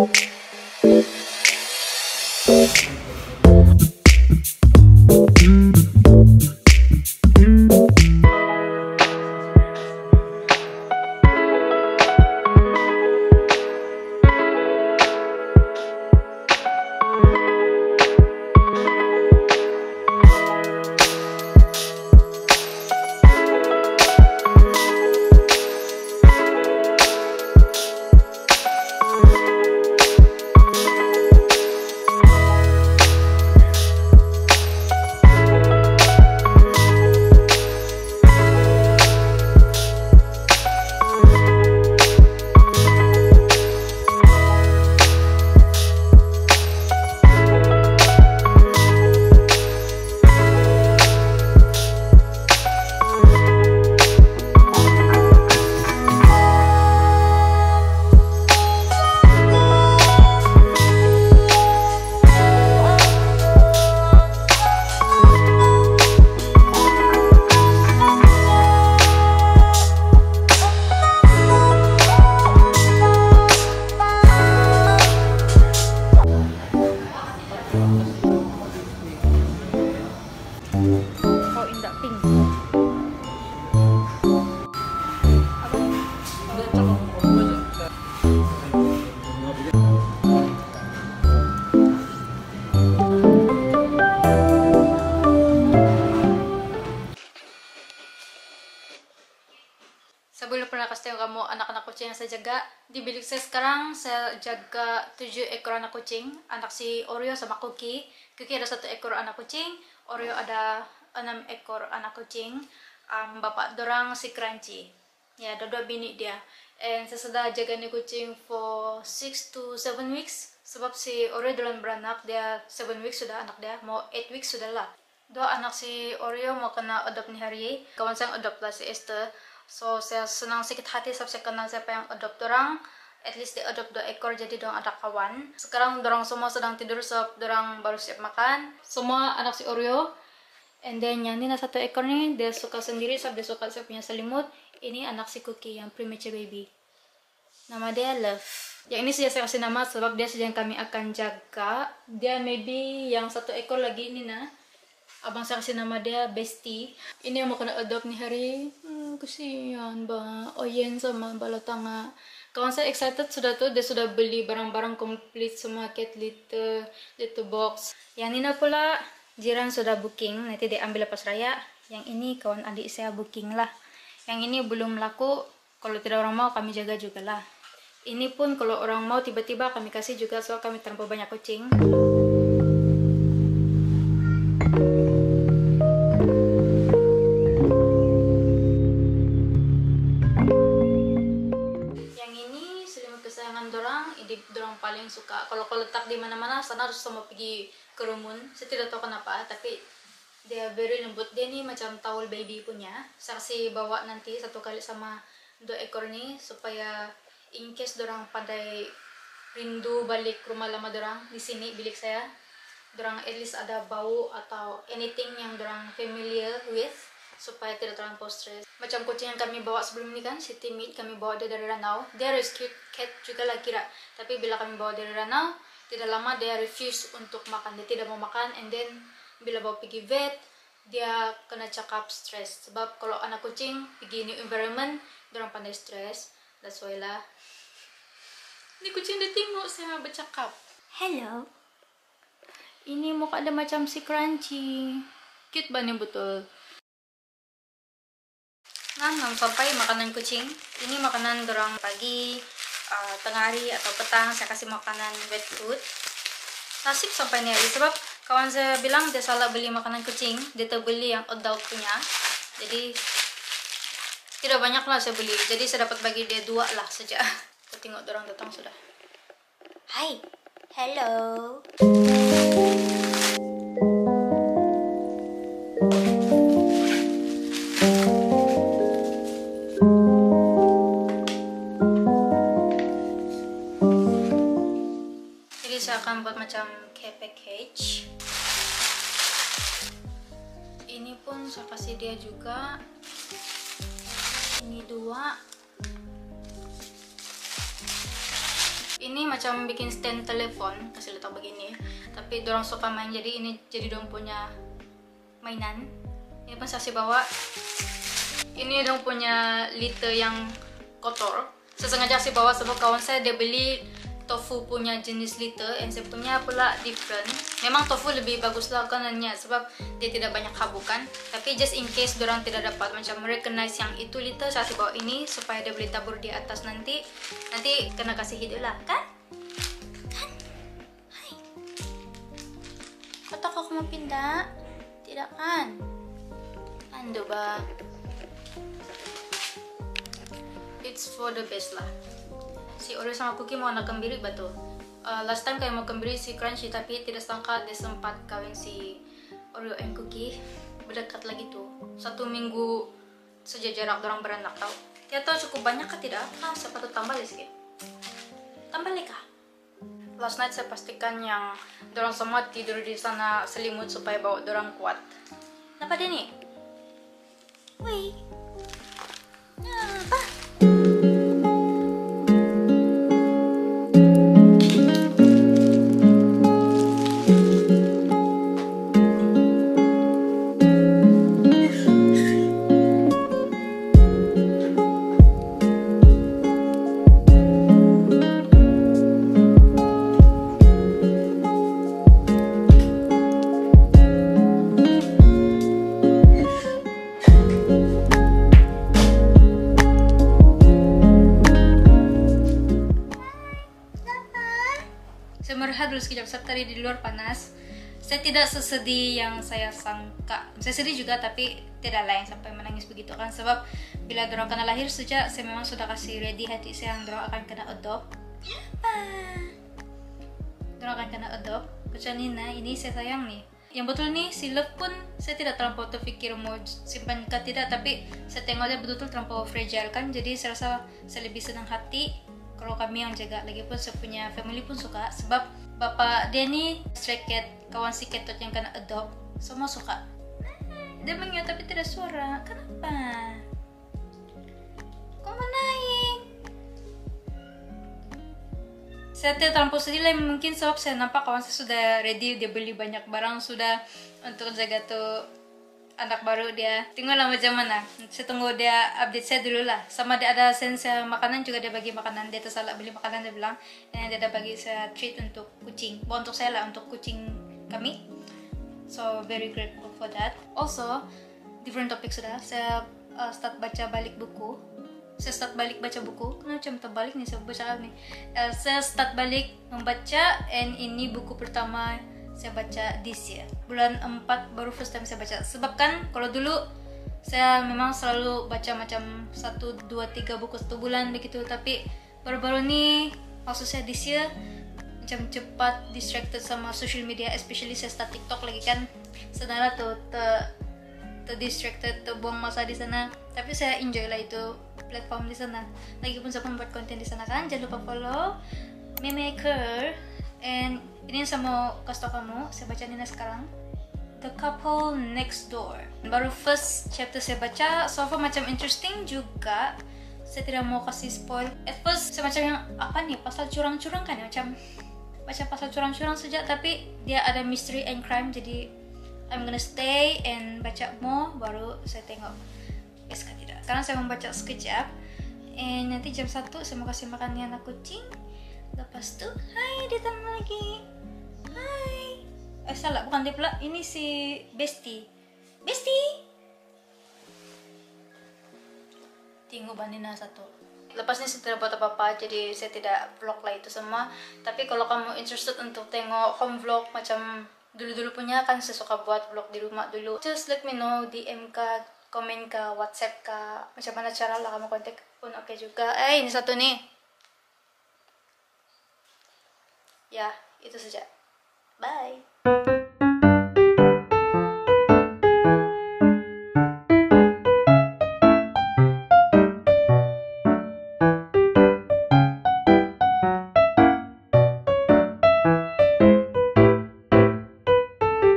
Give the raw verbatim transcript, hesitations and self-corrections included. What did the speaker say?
Sebelum pernah kasih tahu kamu anak-anak kucing yang saya jaga, di bilik saya sekarang saya jaga tujuh ekor anak kucing. Anak si Oreo sama Cookie. Cookie ada satu ekor anak kucing, Oreo ada enam ekor anak kucing. Um, bapak dorang si Crunchy. Ya, ada dua bini dia. And saya sudah jaga nih kucing for six to seven weeks. Sebab si Oreo duluan beranak, dia seven weeks sudah anak dia, mau eight weeks sudah lah. Dua anak si Oreo mau kena adopt nih hari. Kawan saya adopt lah si Esther. So saya senang sedikit hati sebab saya kenal siapa yang adopt dorang. At least dia adopt dua ekor jadi dorang ada kawan. Sekarang dorang semua sedang tidur sebab dorang baru siap makan. Semua anak si Oreo. And then yang ini satu ekor nih dia suka sendiri sebab dia suka saya punya selimut. Ini anak si Cookie yang premature baby. Nama dia Love. Yang ini saja saya kasih nama sebab dia saja yang kami akan jaga. Dia maybe yang satu ekor lagi ini nah. Abang saya kasih nama dia Bestie. Ini yang mau kena adopt nih hari. Hmm, kesian ba. Oyen sama bala tanga. Kawan saya excited sudah tuh. Dia sudah beli barang-barang komplit semua. Cat litter, litter box. Yang Nina pula jiran sudah booking. Nanti dia ambil lepas raya. Yang ini kawan adik saya booking lah. Yang ini belum laku. Kalau tidak orang mau kami jaga juga lah. Ini pun kalau orang mau tiba-tiba kami kasih juga. Soal kami terlampau banyak kucing. Dorang paling suka kalau kalau letak di mana-mana sana harus sama pergi kerumun. Saya tidak tahu kenapa tapi dia very lembut. Dia nih macam towel baby punya. Saya kasih bawa nanti satu kali sama dua ekor nih supaya in case dorang pandai rindu balik rumah lama dorang di sini bilik saya. Dorang at least ada bau atau anything yang dorang familiar with supaya tidak terlalu stres. Macam kucing yang kami bawa sebelum ini kan, si Timid, kami bawa dia dari Ranau. Dia rescue cat juga lah kira. Tapi bila kami bawa dari Ranau, tidak lama dia refuse untuk makan. Dia tidak mau makan, and then bila bawa pergi vet, dia kena cakap stres. Sebab kalau anak kucing pergi new environment, dia orang pandai stres. That's why lah. Ini kucing dia tengok saya bercakap. Hello. Ini muka ada macam si Crunchy. Cute ba nih betul? Nah, sampai makanan kucing. Ini makanan dorang pagi, uh, tengah hari atau petang. Saya kasih makanan wet food. Nasib sampai nih hari. Sebab kawan saya bilang dia salah beli makanan kucing. Dia terbeli yang adult punya. Jadi tidak banyak lah saya beli. Jadi saya dapat bagi dia dua lah saja. Kita tengok dorang datang sudah. Hai, hello. Saya akan buat macam care package. Ini pun saya kasih dia juga. Ini dua. Ini macam bikin stand telepon, kasih letak begini. Tapi dorang suka main, jadi ini jadi dorang punya mainan. Ini pun saya bawa. Ini dorang punya liter yang kotor. Saya sengaja sih bawa sebab kawan saya dia beli tofu punya jenis liter, and saya punya pula different. Memang tofu lebih bagus lah kanannya sebab dia tidak banyak habukan. Tapi just in case dorang tidak dapat macam recognize yang itu liter, saya kasih bawa ini supaya dia boleh tabur di atas nanti. Nanti kena kasih hidup lah, kan? Kan? Hai. Kau tak aku mau pindah? Tidak kan? Ando ba? It's for the best lah. Si Oreo sama Cookie mau anak kembiri batu. Uh, last time kayak mau kembiri si Crunchy, tapi tidak sangka dia sempat kawin si Oreo and Cookie. Berdekat lagi tuh. Satu minggu saja jarak dorang beranak tau. Dia tahu cukup banyak kah tidak? Ah, siapa tuh tambah lagi sedikit. Tambah lagi kah? Last night saya pastikan yang dorang semua tidur di sana selimut supaya bawa dorang kuat. Kenapa dia nih? Wih. Apa? Saya merehat dulu sekejap saat tadi di luar panas. Saya tidak sesedih yang saya sangka. Saya sedih juga tapi tidak lah yang sampai menangis begitu kan. Sebab bila dorang kena lahir sejak saya memang sudah kasih ready hati saya yang dorang akan kena adopt. Ah. Dorang akan kena adopt. Macam Nina, ini saya sayang nih. Yang betul nih, si Love pun saya tidak terlampau terfikir mau simpan ke tidak. Tapi saya tengok dia betul-betul terlampau fragile kan. Jadi saya rasa saya lebih senang hati kalau kami yang jaga. Lagipun saya punya family pun suka sebab bapak dia ni stray cat, kawan si ketot yang kena adopt, semua suka. Dia mengiut tapi tidak suara. Kenapa? Kau mau naik? Saya tidak terlampau sedih lah mungkin sebab saya nampak kawan saya sudah ready, dia beli banyak barang sudah untuk jaga tuh anak baru dia. Tinggallah macam mana. Saya tunggu dia update saya dulu lah. Sama dia ada sense makanan juga, dia bagi makanan. Dia tersalah beli makanan, dia bilang. Dan dia ada bagi saya treat untuk kucing. Bukan untuk saya lah, untuk kucing kami. So very grateful for that. Also, different topic sudah. Saya uh, start baca balik buku. Saya start balik baca buku. Kenapa macam terbalik nih saya baca nih. Uh, saya start balik membaca, and ini buku pertama saya baca this year. Bulan empat baru first time saya baca. Sebab kan kalau dulu saya memang selalu baca macam satu, dua, tiga buku satu bulan begitu. Tapi baru-baru ni maksud saya this year macam cepat distracted sama social media. Especially saya start TikTok lagi kan. Sebenarnya tuh ter, ter distracted, terbuang masa di sana. Tapi saya enjoy lah itu platform di sana. Lagipun saya pun buat konten di sana kan. Jangan lupa follow Memaker. And ini saya mau kasih tau kamu, saya baca Nina sekarang, The Couple Next Door. Baru first chapter saya baca, so far macam interesting juga. Saya tidak mau kasih spoil. At first saya macam yang apa nih, pasal curang-curang kan ya, macam baca pasal curang-curang saja, tapi dia ada mystery and crime, jadi I'm gonna stay and baca more, baru saya tengok best kah tidak. Sekarang saya membaca sekejap, and nanti jam satu saya mau kasih makan anak kucing. Lepas tu, hai dia datang lagi. Hai. Eh salah, bukan dia pula. Ini si Besti. Besti. Tengok Bandina satu. Lepas ni saya tidak buat apa-apa, jadi saya tidak vlog lah itu semua. Tapi kalau kamu interested untuk tengok home vlog macam dulu-dulu punya kan, saya suka buat vlog di rumah dulu. Just let me know, D M ka, komen ka, WhatsApp ka, macam mana cara lah kamu kontak pun oke okay juga. Eh ini satu nih. Ya, itu saja. Bye.